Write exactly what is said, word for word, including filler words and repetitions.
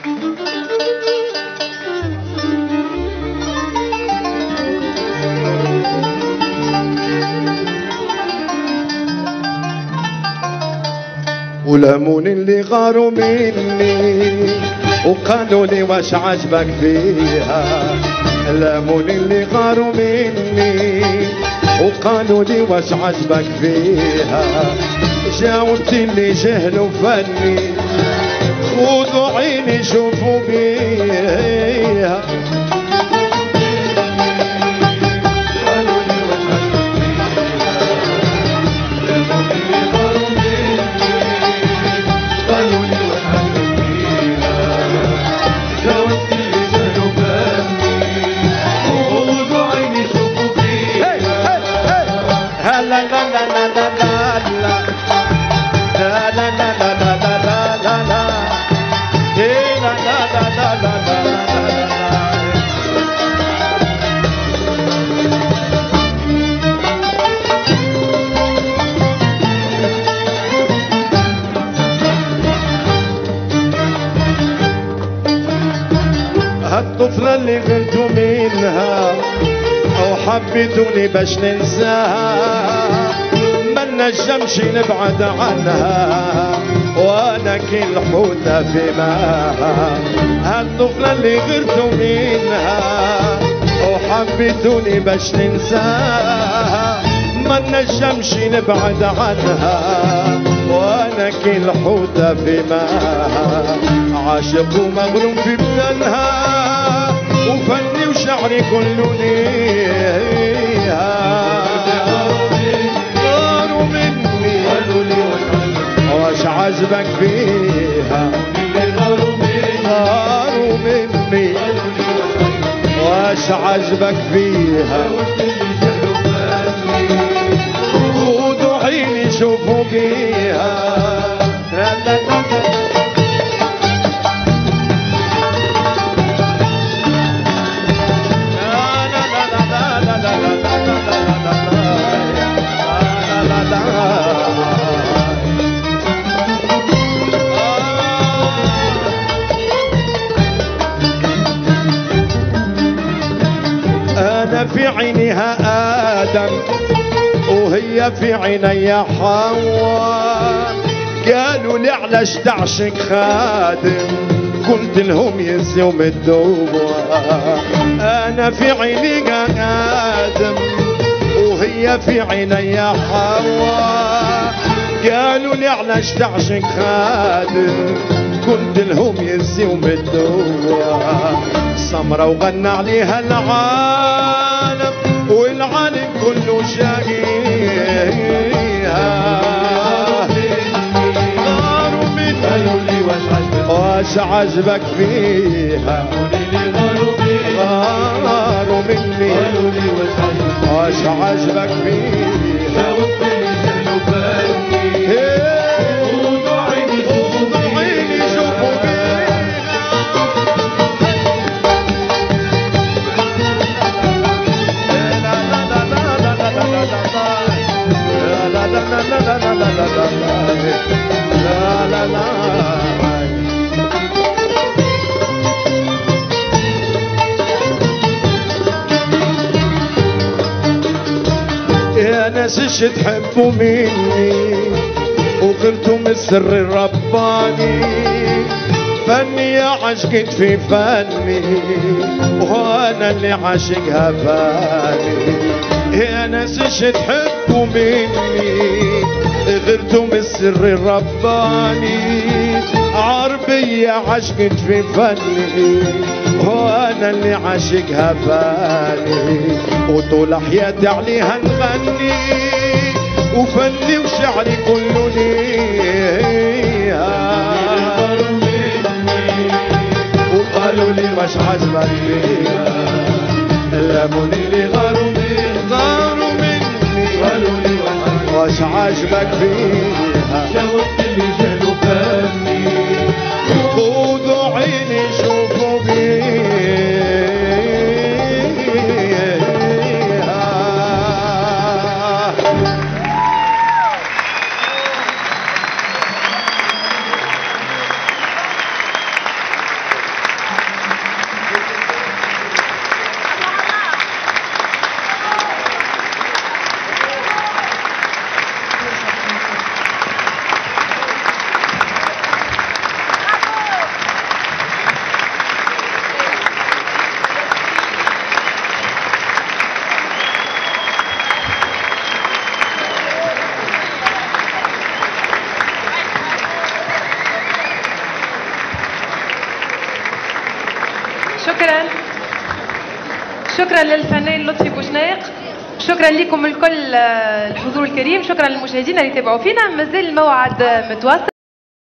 ولامون اللي غاروا مني وقالوا لي واش عجبك فيها. لامون اللي غاروا مني وقالوا لي واش عجبك فيها. جاوبت اللي جهلوا فني خذوا عيني شوفوا بيها. هالطفلة اللي غلت منها أو حبيتوني باش ننساها ما نجمش نبعد عنها وانا كل حوتة في ماها. هالطفلة اللي غلت منها أو حبيتوني باش ننساها ما نجمش نبعد عنها وانا كل حوتة في ماها. عاشق ومغروم في بدنها وفني وشعري كله ليها. غاروا مني واش عجبك فيها. غاروا مني واش عجبك فيها. خذوا عيني شوفوا بيها. أنا في عينها آدم وهي في عيني حواء. قالوا لي علاش تعشق خادم قلت لهم يزيوم الدواء. أنا في عيني آدم وهي في عيني حواء. قالوا لي علاش تعشق خادم قلت لهم يزيوم الدواء. سمرة وغنى عليها العالم والعالم كله شاقيها. غاروا مني قالوا لي واش عجبك واش عجبك فيها. غاروا مني قالوا لي واش عجبك واش عجبك فيها. خذوا عيني خذوا عيني شوفوا بيها. لا لا لا لا لا لا لا لا لا لا لا. يا ناس ايش تحبوا مني وغلتوا من السر الرباني. فني عشقت في فني وانا اللي عاشقها فاني. يا ناس ايش تحبوا مني غيرتوا من السر الرباني. عربية عشقت في فني وانا اللي عاشقها فاني. وطول حياتي عليها نغني وفني وشعري كله ليها. وقالوا لي واش عجبك فيها. لاموني اللي غاروا مني غاروا مني قالوا لي واش عجبك فيها. جاوبت اللي جهلوا فهمني خذوا عيني شوفوا بيها. شكرا شكرا للفنان لطفي بوشناق، شكرا لكم الكل الحضور الكريم، شكرا للمشاهدين اللي تابعوا فينا. مازال الموعد متواصل.